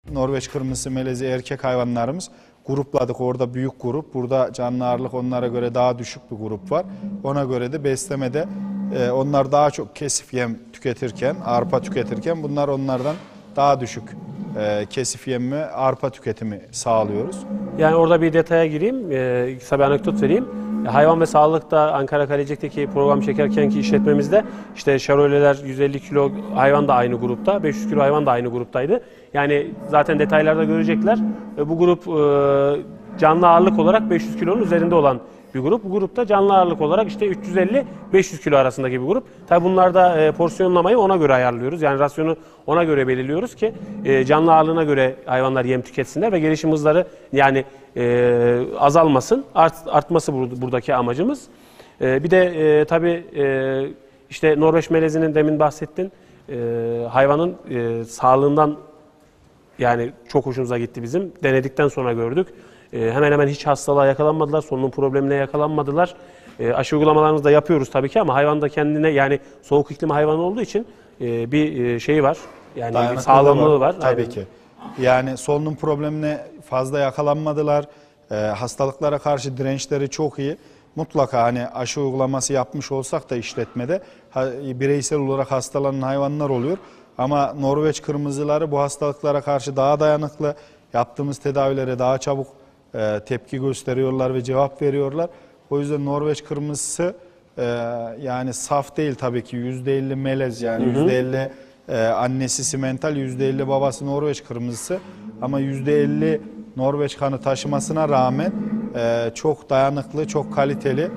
Norveç kırmızısı melezi erkek hayvanlarımız grupladık. Orada büyük grup. Burada canlı ağırlık onlara göre daha düşük bir grup var. Ona göre de beslemede onlar daha çok kesif yem tüketirken, arpa tüketirken bunlar onlardan daha düşük kesif yem ve arpa tüketimi sağlıyoruz. Yani orada bir detaya gireyim, kısa bir anekdot vereyim. Hayvan ve Sağlık'ta Ankara Kalecik'teki program çekerkenki işletmemizde işte şaroleler 150 kilo hayvan da aynı grupta, 500 kilo hayvan da aynı gruptaydı. Yani zaten detaylarda görecekler. Bu grup canlı ağırlık olarak 500 kilonun üzerinde olan bir grup. Bu grupta canlı ağırlık olarak işte 350-500 kilo arasındaki bir grup. Tabi bunlarda porsiyonlamayı ona göre ayarlıyoruz. Yani rasyonu ona göre belirliyoruz ki canlı ağırlığına göre hayvanlar yem tüketsinler ve gelişim hızları yani azalmasın, artması buradaki amacımız. Bir de tabi işte Norveç melezinin demin bahsettin hayvanın sağlığından yani çok hoşumuza gitti bizim. Denedikten sonra gördük. Hemen hemen hiç hastalığa yakalanmadılar, solunum problemine yakalanmadılar. Aşı uygulamalarımızı da yapıyoruz tabii ki ama hayvan da kendine yani soğuk iklim hayvanı olduğu için bir şeyi var. Yani bir sağlamlığı var. Tabii aynen. Ki. Yani solunum problemine fazla yakalanmadılar. Hastalıklara karşı dirençleri çok iyi. Mutlaka hani aşı uygulaması yapmış olsak da işletmede bireysel olarak hastalanan hayvanlar oluyor. Ama Norveç kırmızıları bu hastalıklara karşı daha dayanıklı, yaptığımız tedavilere daha çabuk tepki gösteriyorlar ve cevap veriyorlar. O yüzden Norveç kırmızısı yani saf değil tabii ki, %50 melez yani %50 annesi simental, %50 babası Norveç kırmızısı. Ama %50 Norveç kanı taşımasına rağmen çok dayanıklı, çok kaliteli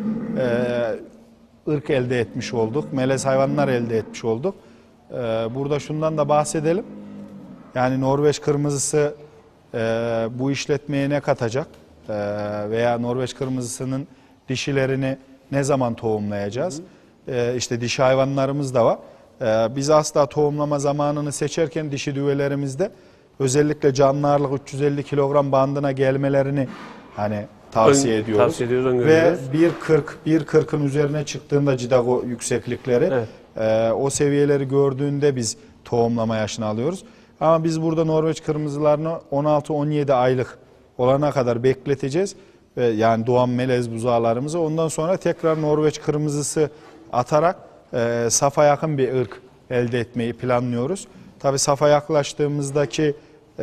ırk elde etmiş olduk. Melez hayvanlar elde etmiş olduk. Burada şundan da bahsedelim. Yani Norveç kırmızısı bu işletmeye ne katacak veya Norveç kırmızısının dişilerini ne zaman tohumlayacağız? İşte dişi hayvanlarımız da var. Biz asla tohumlama zamanını seçerken dişi düvelerimizde özellikle canlı ağırlık 350 kilogram bandına gelmelerini hani tavsiye ediyoruz. Tavsiye ediyoruz, ve 1.40'ın üzerine çıktığında cidago yükseklikleri, evet, o seviyeleri gördüğünde biz tohumlama yaşını alıyoruz. Ama biz burada Norveç kırmızılarını 16-17 aylık olana kadar bekleteceğiz. Yani doğan melez buzağlarımızı. Ondan sonra tekrar Norveç kırmızısı atarak safa yakın bir ırk elde etmeyi planlıyoruz. Tabii safa yaklaştığımızdaki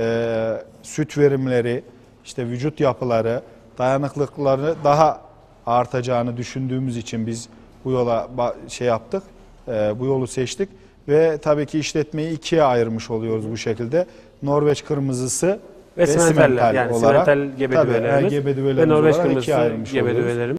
süt verimleri, işte vücut yapıları, dayanıklılıkları daha artacağını düşündüğümüz için biz bu yola yaptık, bu yolu seçtik. Ve tabii ki işletmeyi ikiye ayırmış oluyoruz bu şekilde. Norveç kırmızısı ve simental yani olarak. simental gebe düvelerimiz ve Norveç kırmızısı gebe düvelerimiz.